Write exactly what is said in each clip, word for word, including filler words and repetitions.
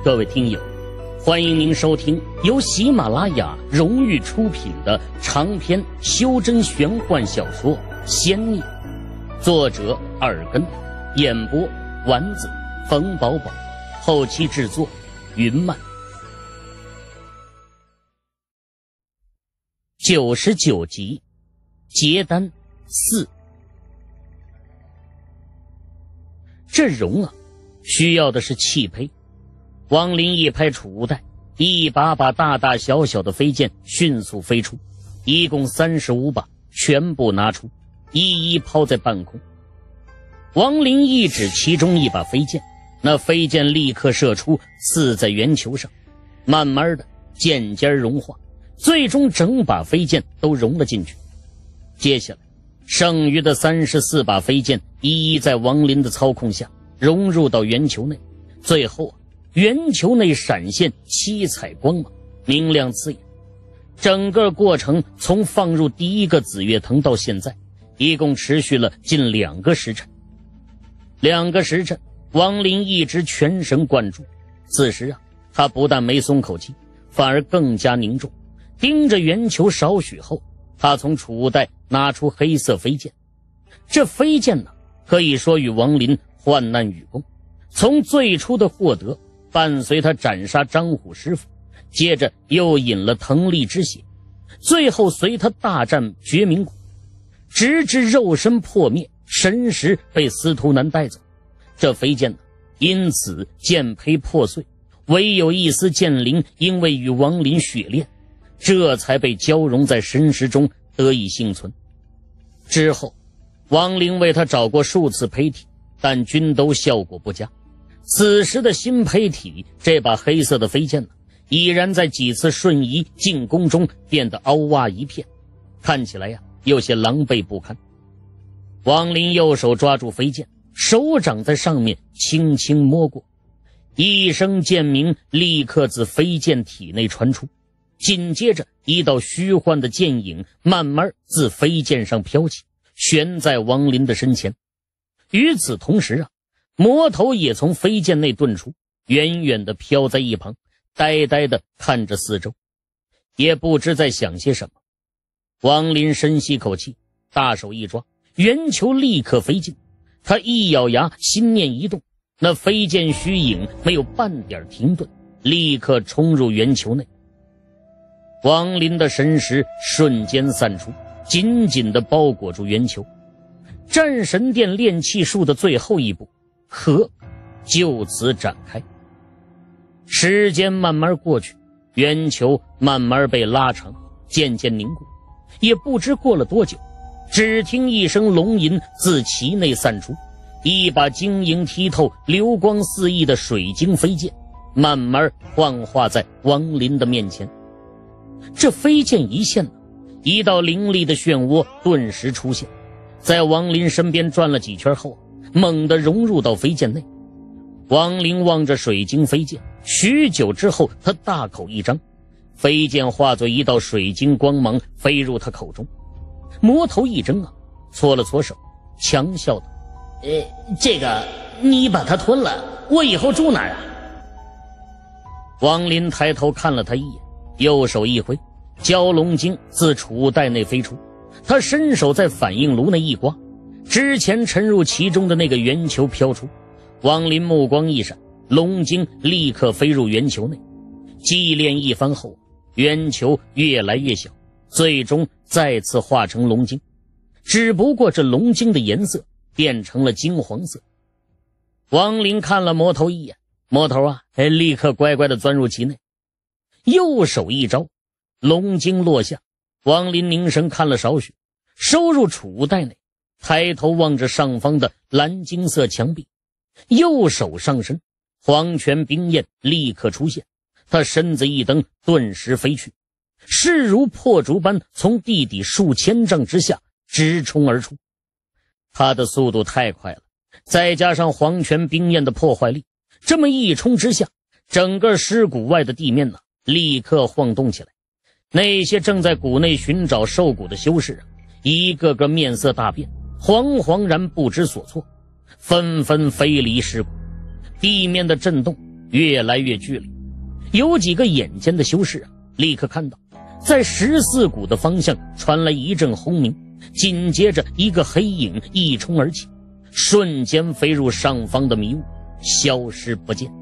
各位听友，欢迎您收听由喜马拉雅荣誉出品的长篇修真玄幻小说《仙孽》，作者耳根，演播丸子、冯宝宝，后期制作云漫。九十九集，结丹四。这容啊，需要的是气胚。王林一拍储物袋，一把把大大小小的飞剑迅速飞出，一共三十五把，全部拿出，一一抛在半空。王林一指其中一把飞剑，那飞剑立刻射出，刺在圆球上，慢慢的剑尖融化，最终整把飞剑都融了进去。接下来剩余的三十四把飞剑一一在王林的操控下融入到圆球内，最后啊，圆球内闪现七彩光芒，明亮刺眼。整个过程从放入第一个紫月藤到现在，一共持续了近两个时辰。两个时辰，王林一直全神贯注。此时啊，他不但没松口气，反而更加凝重，盯着圆球少许后，他从储物袋拿出黑色飞剑。这飞剑呢，可以说与王林患难与共。从最初的获得，伴随他斩杀张虎师傅，接着又饮了藤力之血，最后随他大战绝明谷，直至肉身破灭，神识被司徒南带走。这飞剑呢，因此剑胚破碎，唯有一丝剑灵因为与王林血炼，这才被交融在神识中得以幸存。之后王林为他找过数次胚体，但均都效果不佳。此时的新胚体，这把黑色的飞剑呢，已然在几次瞬移进攻中变得凹洼一片，看起来呀，有些狼狈不堪。王林右手抓住飞剑，手掌在上面轻轻摸过，一声剑鸣立刻自飞剑体内传出，紧接着一道虚幻的剑影慢慢自飞剑上飘起，悬在王林的身前。与此同时啊，魔头也从飞剑内遁出，远远地飘在一旁，呆呆地看着四周，也不知在想些什么。王林深吸口气，大手一抓，圆球立刻飞进。他一咬牙，心念一动，那飞剑虚影没有半点停顿，立刻冲入圆球内。王林的神识瞬间散出，紧紧地包裹住圆球。战神殿炼气术的最后一步和就此展开。时间慢慢过去，圆球慢慢被拉长，渐渐凝固。也不知过了多久，只听一声龙吟自其内散出，一把晶莹剔透、流光四溢的水晶飞剑慢慢幻化在王林的面前。这飞剑一现呢，一道凌厉的漩涡顿时出现，在王林身边转了几圈后，猛地融入到飞剑内。王林望着水晶飞剑，许久之后，他大口一张，飞剑化作一道水晶光芒飞入他口中。魔头一怔啊，搓了搓手，强笑道：呃，这个你把它吞了，我以后住哪儿啊？王林抬头看了他一眼，右手一挥，蛟龙晶自储物袋内飞出，他伸手在反应炉内一刮，之前沉入其中的那个圆球飘出。王林目光一闪，龙晶立刻飞入圆球内。祭炼一番后，圆球越来越小，最终再次化成龙晶，只不过这龙晶的颜色变成了金黄色。王林看了魔头一眼，魔头啊，哎，立刻乖乖地钻入其内，右手一招，龙晶落下。王林凝神看了少许，收入储物袋内，抬头望着上方的蓝金色墙壁，右手上身，黄泉冰焰立刻出现，他身子一蹬，顿时飞去，势如破竹般从地底数千丈之下直冲而出。他的速度太快了，再加上黄泉冰焰的破坏力，这么一冲之下，整个尸骨外的地面呢，立刻晃动起来。那些正在谷内寻找兽骨的修士啊，一个个面色大变，惶惶然不知所措，纷纷飞离尸骨。地面的震动越来越剧烈。有几个眼尖的修士啊，立刻看到在十四谷的方向传来一阵轰鸣，紧接着一个黑影一冲而起，瞬间飞入上方的迷雾，消失不见。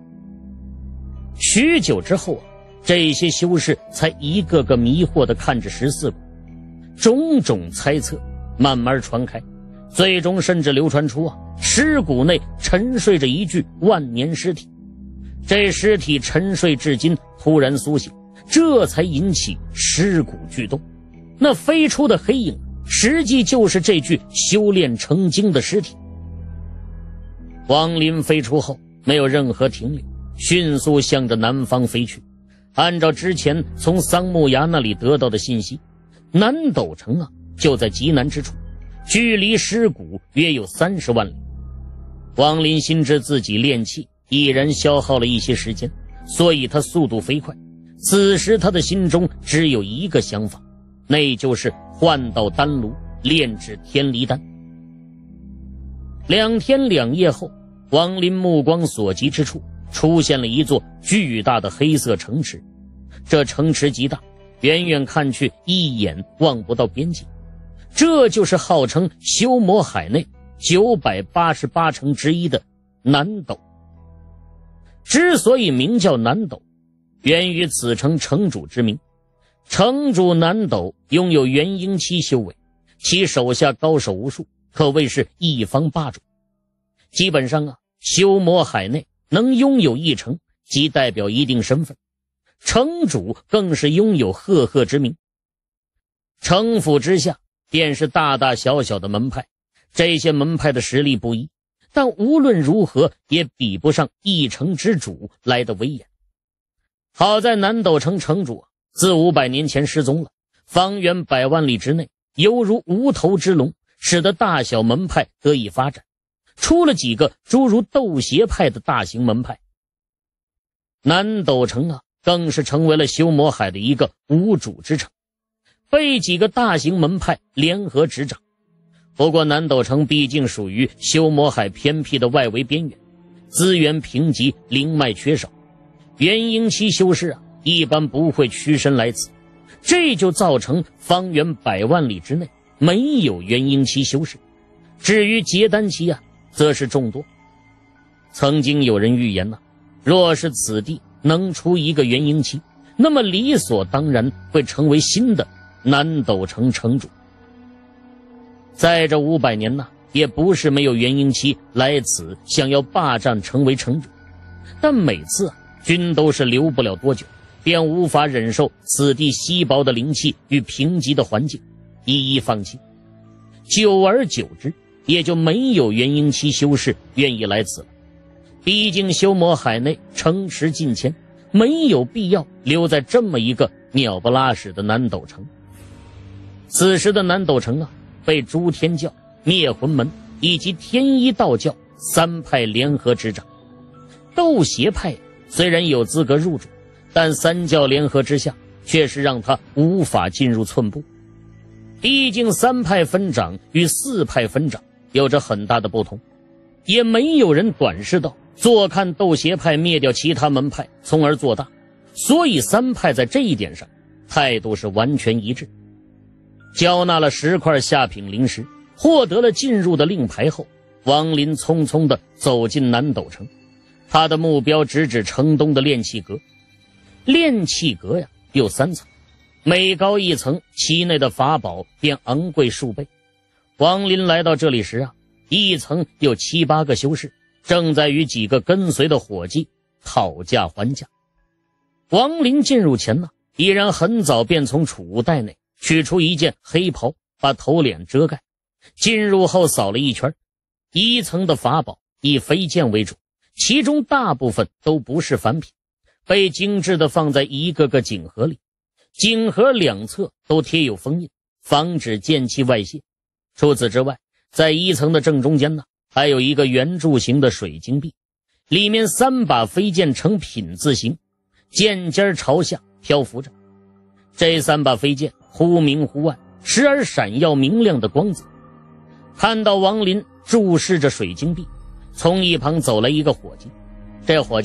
许久之后啊，这些修士才一个个迷惑地看着十四谷，种种猜测慢慢传开，最终甚至流传出啊，尸骨内沉睡着一具万年尸体。这尸体沉睡至今，突然苏醒，这才引起尸骨巨动。那飞出的黑影实际就是这具修炼成精的尸体。王林飞出后没有任何停留，迅速向着南方飞去。按照之前从桑木崖那里得到的信息，南斗城啊就在极南之处，距离尸谷约有三十万里。王林心知自己炼气已然消耗了一些时间，所以他速度飞快。此时他的心中只有一个想法，那就是换到丹炉炼制天离丹。两天两夜后，王林目光所及之处出现了一座巨大的黑色城池。这城池极大，远远看去一眼望不到边际。这就是号称修魔海内九百八十八城之一的南斗。之所以名叫南斗，源于此城城主之名。城主南斗拥有元婴期修为，其手下高手无数，可谓是一方霸主。基本上啊，修魔海内能拥有一城，即代表一定身份。城主更是拥有赫赫之名。城府之下便是大大小小的门派，这些门派的实力不一，但无论如何也比不上一城之主来的威严。好在南斗城城主自五百年前失踪了，方圆百万里之内犹如无头之龙，使得大小门派得以发展，出了几个诸如斗邪派的大型门派。南斗城啊更是成为了修魔海的一个无主之城，被几个大型门派联合执掌。不过南斗城毕竟属于修魔海偏僻的外围边缘，资源贫瘠，灵脉缺少，元婴期修士啊一般不会屈身来此，这就造成方圆百万里之内没有元婴期修士。至于结丹期啊则是众多。曾经有人预言呢、啊，若是此地能出一个元婴期，那么理所当然会成为新的南斗城城主。在这五百年呢，也不是没有元婴期来此想要霸占成为城主，但每次啊均都是留不了多久，便无法忍受此地稀薄的灵气与贫瘠的环境，一一放弃。久而久之，也就没有元婴期修士愿意来此了。毕竟修魔海内城池近千，没有必要留在这么一个鸟不拉屎的南斗城。此时的南斗城啊，被诸天教、灭魂门以及天一道教三派联合执掌。斗邪派虽然有资格入主，但三教联合之下，却是让他无法进入寸步。毕竟三派分掌与四派分掌有着很大的不同，也没有人短视到坐看斗邪派灭掉其他门派，从而做大，所以三派在这一点上态度是完全一致。交纳了十块下品灵石，获得了进入的令牌后，王林匆匆地走进南斗城。他的目标直指城东的炼气阁。炼气阁呀有三层，每高一层，其内的法宝便昂贵数倍。王林来到这里时啊，一层有七八个修士正在与几个跟随的伙计讨价还价。王林进入前呢，已然很早便从储物袋内取出一件黑袍，把头脸遮盖。进入后扫了一圈，一层的法宝以飞剑为主，其中大部分都不是凡品，被精致地放在一个个锦盒里，锦盒两侧都贴有封印，防止剑气外泄。除此之外，在一层的正中间呢，还有一个圆柱形的水晶币，里面三把飞剑呈品字形，剑尖朝下漂浮着。这三把飞剑忽明忽暗，时而闪耀明亮的光泽。看到王林注视着水晶币，从一旁走来一个伙计，这伙计啊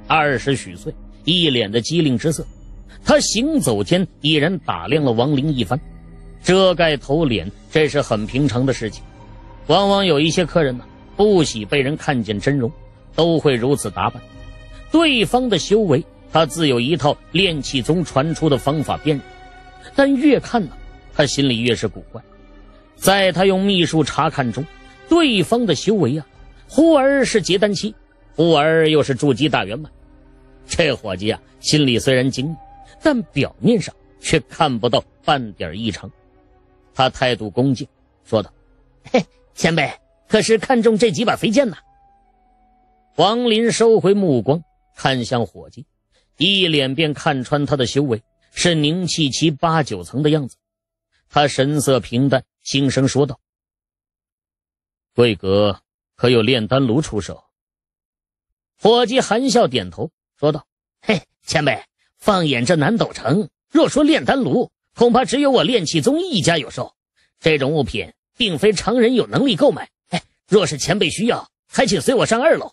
二十许岁，一脸的机灵之色。他行走间已然打量了王林一番，遮盖头脸，这是很平常的事情。往往有一些客人呢，不喜被人看见真容，都会如此打扮。对方的修为，他自有一套炼气宗传出的方法辨认，但越看呢，他心里越是古怪。在他用秘术查看中，对方的修为啊，忽而是结丹期，忽而又是筑基大圆满。这伙计啊，心里虽然惊异，但表面上却看不到半点异常。他态度恭敬说道：嘿，前辈可是看中这几把飞剑呢？王林收回目光，看向伙计，一脸便看穿他的修为是凝气期八九层的样子。他神色平淡，轻声说道：贵阁可有炼丹炉出手？伙计含笑点头说道：嘿，前辈，放眼这南斗城，若说炼丹炉，恐怕只有我炼气宗一家有售。这种物品并非常人有能力购买，哎，若是前辈需要，还请随我上二楼。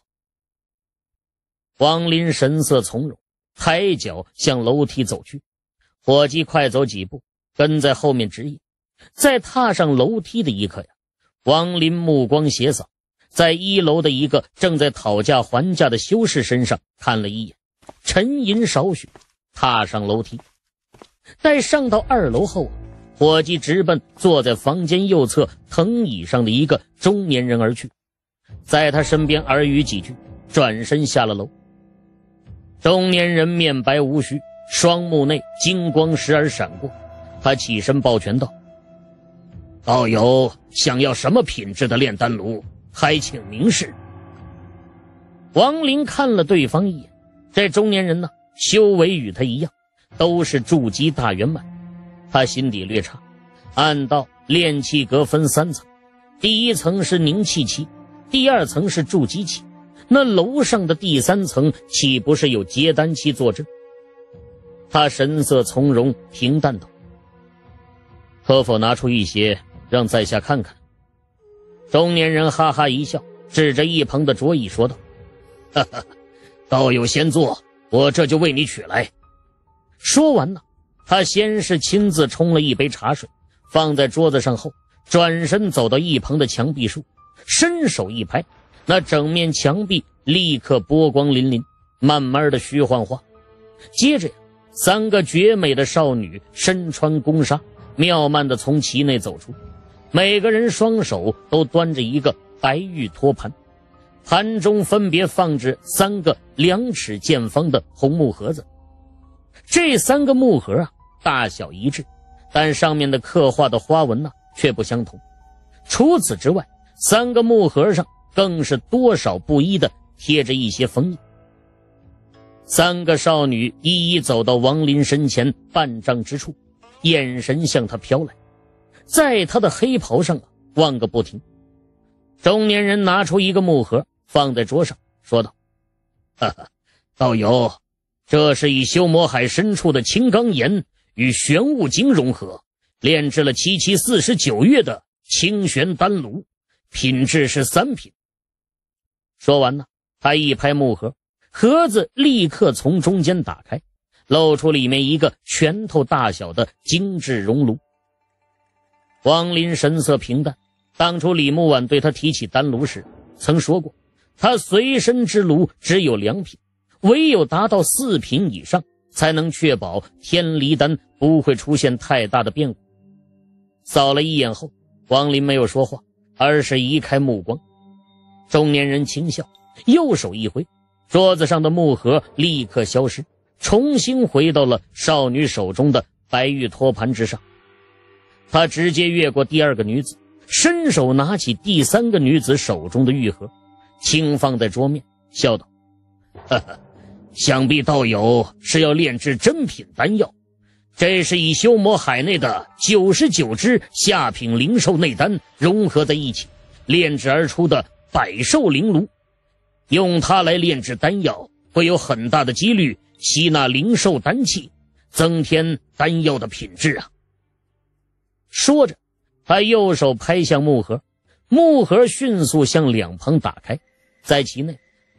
王林神色从容，抬脚向楼梯走去。伙计快走几步，跟在后面指引。在踏上楼梯的一刻呀，王林目光斜扫，在一楼的一个正在讨价还价的修士身上看了一眼，沉吟少许，踏上楼梯。待上到二楼后啊，伙计直奔坐在房间右侧藤椅上的一个中年人而去，在他身边耳语几句，转身下了楼。中年人面白无须，双目内金光时而闪过，他起身抱拳道：道友想要什么品质的炼丹炉，还请明示。王林看了对方一眼，这中年人呢，修为与他一样，都是筑基大圆满。他心底略差，按道炼气阁分三层，第一层是凝气期，第二层是筑基期，那楼上的第三层岂不是有结丹期坐镇？他神色从容平淡道：可否拿出一些让在下看看？中年人哈哈一笑，指着一旁的桌椅说道：哈哈，道友先坐，我这就为你取来。说完呢，他先是亲自冲了一杯茶水，放在桌子上后，转身走到一旁的墙壁处，伸手一拍，那整面墙壁立刻波光粼粼，慢慢的虚幻化。接着呀，三个绝美的少女身穿宫纱，妙曼的从其内走出，每个人双手都端着一个白玉托盘，盘中分别放置三个两尺见方的红木盒子。这三个木盒啊，大小一致，但上面的刻画的花纹呢，却不相同。除此之外，三个木盒上更是多少不一的贴着一些封印。三个少女一一走到王林身前半丈之处，眼神向他飘来，在他的黑袍上啊望个不停。中年人拿出一个木盒放在桌上，说道：哈哈，道友，这是以修魔海深处的青钢岩与玄武晶融合，炼制了七七四十九月的清玄丹炉，品质是三品。说完呢，他一拍木盒，盒子立刻从中间打开，露出里面一个拳头大小的精致熔炉。王林神色平淡，当初李木婉对他提起丹炉时曾说过，他随身之炉只有两品，唯有达到四品以上，才能确保天离丹不会出现太大的变故。扫了一眼后，王林没有说话，而是移开目光。中年人轻笑，右手一挥，桌子上的木盒立刻消失，重新回到了少女手中的白玉托盘之上。他直接越过第二个女子，伸手拿起第三个女子手中的玉盒，轻放在桌面，笑道：哈哈，想必道友是要炼制珍品丹药，这是以修魔海内的九十九支下品灵兽内丹融合在一起炼制而出的百兽灵炉，用它来炼制丹药，会有很大的几率吸纳灵兽丹气，增添丹药的品质啊。说着，他右手拍向木盒，木盒迅速向两旁打开，在其内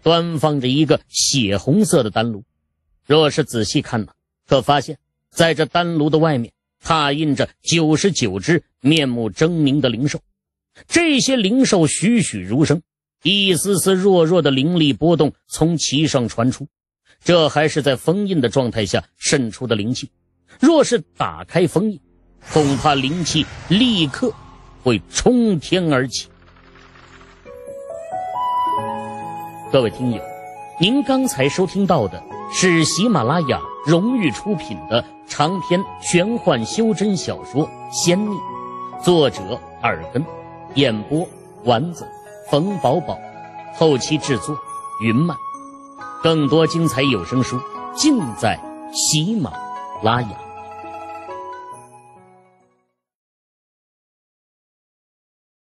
端放着一个血红色的丹炉。若是仔细看呢，可发现在这丹炉的外面踏印着九十九只面目狰狞的灵兽。这些灵兽栩栩如生，一丝丝弱弱的灵力波动从其上传出，这还是在封印的状态下渗出的灵气。若是打开封印，恐怕灵气立刻会冲天而起。各位听友，您刚才收听到的是喜马拉雅荣誉出品的长篇玄幻修真小说《仙逆》，作者耳根，演播丸子、冯宝宝，后期制作云漫。更多精彩有声书尽在喜马拉雅。